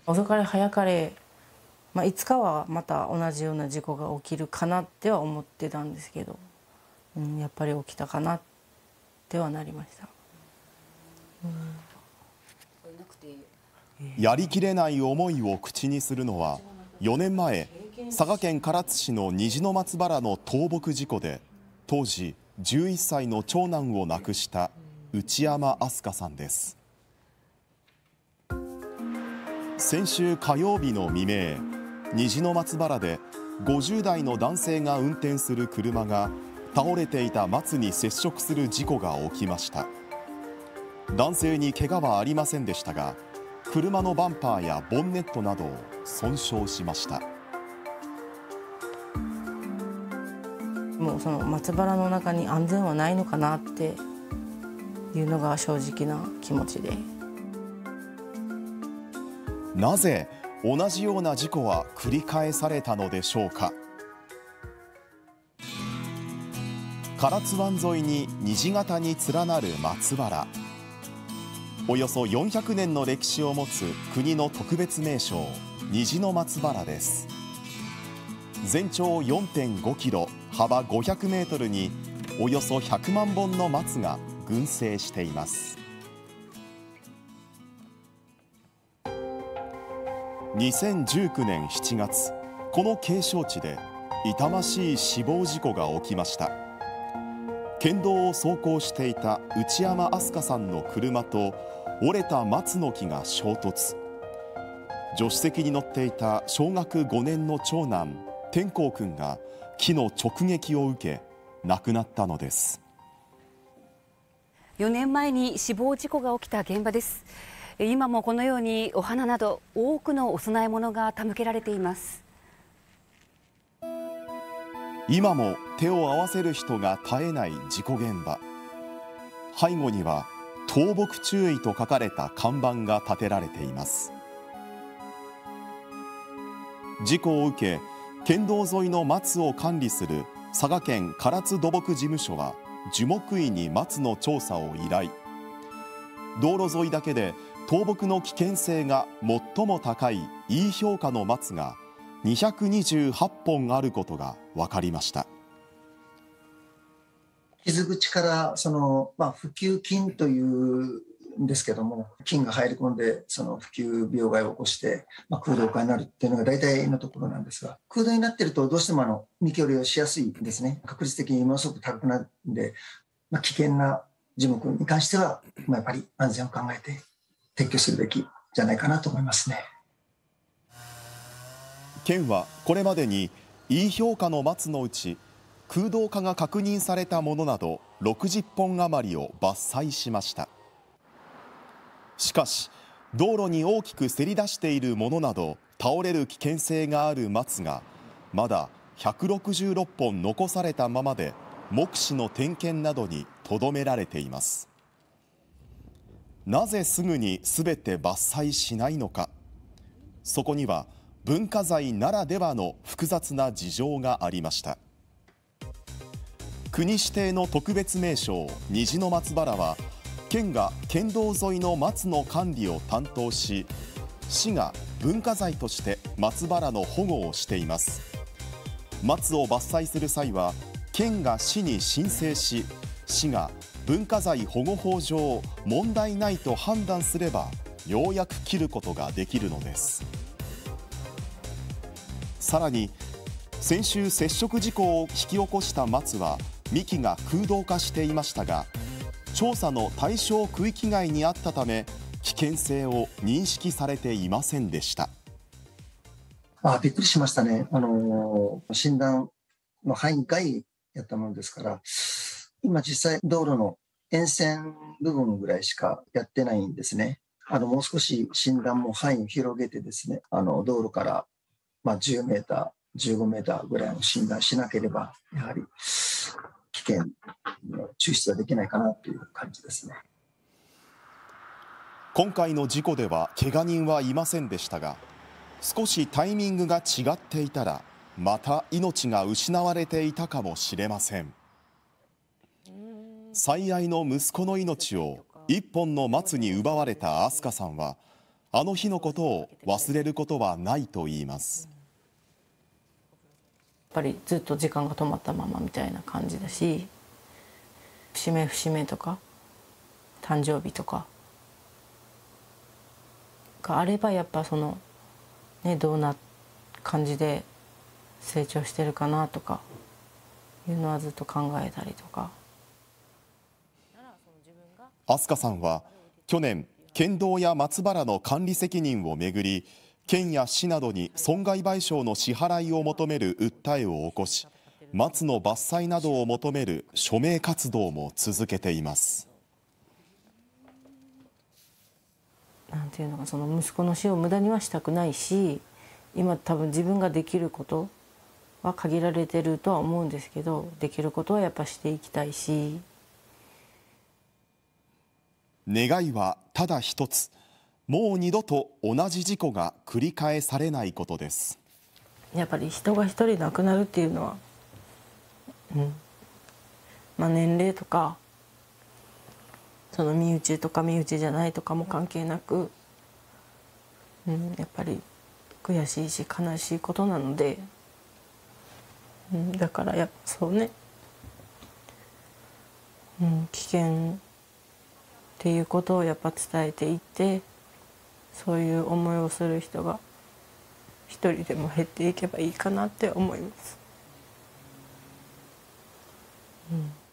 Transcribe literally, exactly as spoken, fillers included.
遅かれ早かれ、まあ、いつかはまた同じような事故が起きるかなっては思ってたんですけど、うん、やっぱり起きたかなってはなりました。うん、 やりきれない思いを口にするのは、よねんまえ佐賀県唐津市の虹の松原の倒木事故で当時じゅういっさいの長男を亡くした内山明日香さんです。先週火曜日の未明、虹の松原でごじゅうだいの男性が運転する車が倒れていた松に接触する事故が起きました。男性に怪我はありませんでしたが、車のバンパーやボンネットなどを損傷しました。 もうその松原の中に安全はないのかなっていうのが正直な気持ちで。 なぜ同じような事故は繰り返されたのでしょうか。唐津湾沿いに虹型に連なる松原。およそよんひゃくねんの歴史を持つ国の特別名勝、虹の松原です。全長 よんてんごキロ、幅ごひゃくメートルにおよそひゃくまんぼんの松が群生しています。にせんじゅうきゅうねんしちがつ、この景勝地で痛ましい死亡事故が起きました。県道を走行していた内山明日香さんの車と折れた松の木が衝突。助手席に乗っていた小学ごねんの長男天功くんが木の直撃を受け亡くなったのです。 よねんまえに死亡事故が起きた現場です。今もこのようにお花など多くのお供え物が手向けられています。 今も手を合わせる人が絶えない事故現場。背後には倒木注意と書かれた看板が立てられています。事故を受け、県道沿いの松を管理する佐賀県唐津土木事務所は樹木医に松の調査を依頼。道路沿いだけで倒木の危険性が最も高い E 評価の松がにひゃくにじゅうはっぽんあることが分かりました。 傷口からその、まあ、腐朽菌というんですけども、菌が入り込んでその腐朽病害を起こして、まあ、空洞化になるっていうのが大体のところなんですが、空洞になってるとどうしてもあの見極めをしやすいんですね。確率的にものすごく高くなるんで、まあ、危険な樹木に関しては、まあ、やっぱり安全を考えて撤去するべきじゃないかなと思いますね。 県はこれまでに E 評価の松のうち空洞化が確認されたものなどろくじゅっぽん余りを伐採しました。しかし道路に大きくせり出しているものなど倒れる危険性がある松がまだひゃくろくじゅうろっぽん残されたままで目視の点検などにとどめられています。なぜすぐにすべて伐採しないのか。そこには文化財ならではの複雑な事情がありました。国指定の特別名勝虹の松原は県が県道沿いの松の管理を担当し、市が文化財として松原の保護をしています。松を伐採する際は県が市に申請し、市が文化財保護法上問題ないと判断すればようやく切ることができるのです。さらに先週接触事故を引き起こした松は幹が空洞化していましたが、調査の対象区域外にあったため危険性を認識されていませんでした。 あ、びっくりしましたね。あの診断の範囲外やったものですから、今実際道路の沿線部分ぐらいしかやってないんですね。あのもう少し診断も範囲を広げてですね、あの道路からまあじゅうメーター、じゅうごメーターぐらいの診断しなければ、やはり危険の抽出はできないかなという感じですね。 今回の事故では怪我人はいませんでしたが、少しタイミングが違っていたらまた命が失われていたかもしれません。最愛の息子の命を一本の松に奪われた明日香さんは、 あの日のことを忘れることはないと言います。 やっぱりずっと時間が止まったままみたいな感じだし、節目節目とか誕生日とかがあれば、やっぱそのね、どんな感じで成長してるかなとかいうのはずっと考えたりとか。 飛鳥さんは去年、県道や松原の管理責任をめぐり、県や市などに損害賠償の支払いを求める訴えを起こし、松の伐採などを求める署名活動も続けています。 なんていうのか、その息子の死を無駄にはしたくないし、今多分自分ができることは限られてるとは思うんですけど、できることはやっぱしていきたいし。 願いはただ一つ、もう二度と同じ事故が繰り返されないことです。 やっぱり人が一人亡くなるっていうのは、うんまあ、年齢とかその身内とか身内じゃないとかも関係なく、うん、やっぱり悔しいし悲しいことなので、うん、だからやっぱそうね、うん、危険っていうことをやっぱ伝えていって、そういう思いをする人が一人でも減っていけばいいかなって思います。うん